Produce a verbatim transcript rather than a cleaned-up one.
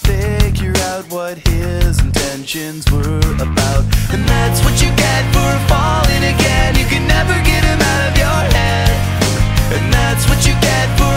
figure out what his intentions were about. And that's what you get for falling again. You can never get him out of your head. And that's what you get for